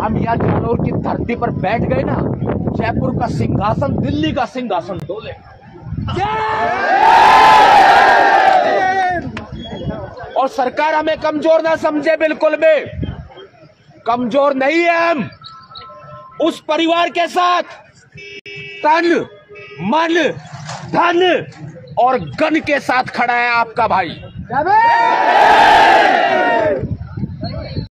हम यहाँ जालोर की धरती पर बैठ गए ना, जयपुर का सिंहासन दिल्ली का सिंहासन डोले। और सरकार हमें कमजोर ना समझे, बिल्कुल भी कमजोर नहीं है हम। उस परिवार के साथ तन मन धन और गन के साथ खड़ा है आपका भाई।